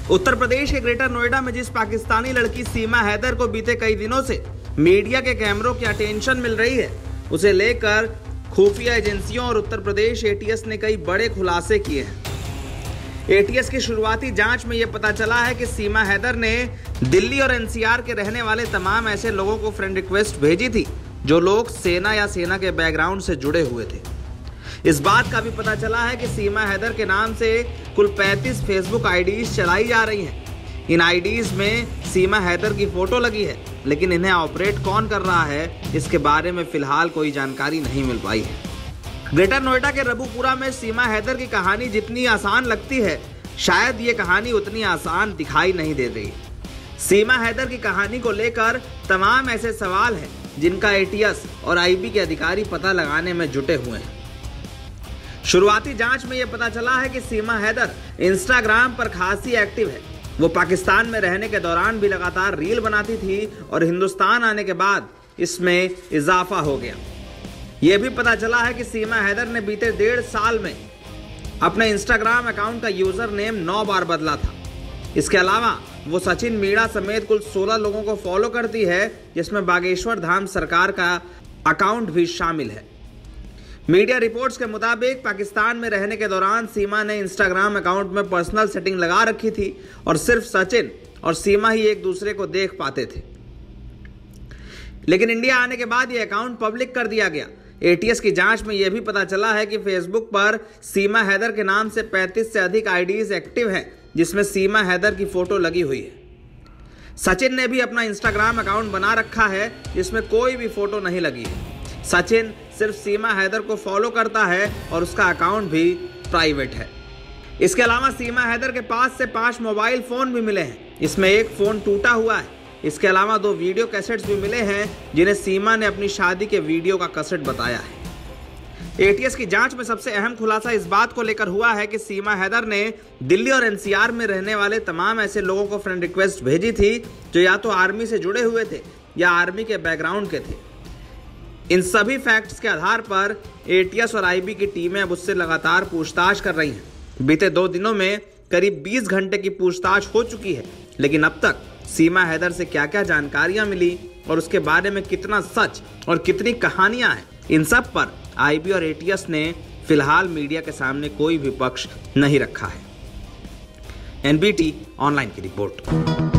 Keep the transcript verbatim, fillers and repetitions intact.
उत्तर प्रदेश के ग्रेटर नोएडा में जिस पाकिस्तानी लड़की सीमा हैदर को बीते कई दिनों से मीडिया के कैमरों की अटेंशन मिल रही है, उसे लेकर खुफिया एजेंसियों और उत्तर प्रदेश एटीएस ने कई बड़े खुलासे किए हैं। एटीएस की शुरुआती जांच में यह पता चला है कि सीमा हैदर ने दिल्ली और एनसीआर के रहने वाले तमाम ऐसे लोगों को फ्रेंड रिक्वेस्ट भेजी थी जो लोग सेना या सेना के बैकग्राउंड से जुड़े हुए थे। इस बात का भी पता चला है कि सीमा हैदर के नाम से कुल पैंतीस फेसबुक आईडीज चलाई जा रही हैं। इन आईडीज में सीमा हैदर की फोटो लगी है, लेकिन इन्हें ऑपरेट कौन कर रहा है इसके बारे में फिलहाल कोई जानकारी नहीं मिल पाई है। ग्रेटर नोएडा के रबुपुरा में सीमा हैदर की कहानी जितनी आसान लगती है, शायद ये कहानी उतनी आसान दिखाई नहीं दे रही। सीमा हैदर की कहानी को लेकर तमाम ऐसे सवाल हैं जिनका एटीएस और आईबी के अधिकारी पता लगाने में जुटे हुए हैं। शुरुआती जांच में यह पता चला है कि सीमा हैदर इंस्टाग्राम पर खासी एक्टिव है। वो पाकिस्तान में रहने के दौरान भी लगातार रील बनाती थी और हिंदुस्तान आने के बाद इसमें इजाफा हो गया। यह भी पता चला है कि सीमा हैदर ने बीते डेढ़ साल में अपने इंस्टाग्राम अकाउंट का यूजर नेम नौ बार बदला था। इसके अलावा वो सचिन मीणा समेत कुल सोलह लोगों को फॉलो करती है, जिसमें बागेश्वर धाम सरकार का अकाउंट भी शामिल है। मीडिया रिपोर्ट्स के मुताबिक पाकिस्तान में रहने के दौरान सीमा ने इंस्टाग्राम अकाउंट में पर्सनल सेटिंग लगा रखी थी और सिर्फ सचिन और सीमा ही एक दूसरे को देख पाते थे। लेकिन इंडिया आने के बाद यह अकाउंट पब्लिक कर दिया गया। एटीएस की जांच में यह भी पता चला है कि फेसबुक पर सीमा हैदर के नाम से पैंतीस से अधिक आईडीज एक्टिव हैं, जिसमें सीमा हैदर की फोटो लगी हुई है। सचिन ने भी अपना इंस्टाग्राम अकाउंट बना रखा है, जिसमें कोई भी फोटो नहीं लगी है। सचिन सिर्फ सीमा हैदर को फॉलो करता है और उसका अकाउंट भी प्राइवेट है। इसके अलावा सीमा हैदर के पास से पांच मोबाइल फोन भी मिले हैं। इसमें एक फोन टूटा हुआ है। इसके अलावा दो वीडियो कैसेट्स भी मिले हैं, जिन्हें सीमा ने अपनी शादी के वीडियो का कैसेट बताया है। एटीएस की जांच में सबसे अहम खुलासा इस बात को लेकर हुआ है कि सीमा हैदर ने दिल्ली और एनसीआर में रहने वाले तमाम ऐसे लोगों को फ्रेंड रिक्वेस्ट भेजी थी जो या तो आर्मी से जुड़े हुए थे या आर्मी के बैकग्राउंड के थे। इन सभी फैक्ट्स के आधार पर एटीएस और आईबी की टीमें अब उससे लगातार पूछताछ कर रही हैं। बीते दो दिनों में करीब बीस घंटे की पूछताछ हो चुकी है, लेकिन अब तक सीमा हैदर से क्या क्या जानकारियां मिली और उसके बारे में कितना सच और कितनी कहानियां हैं, इन सब पर आईबी और एटीएस ने फिलहाल मीडिया के सामने कोई भी पक्ष नहीं रखा है। एनबीटी ऑनलाइन की रिपोर्ट।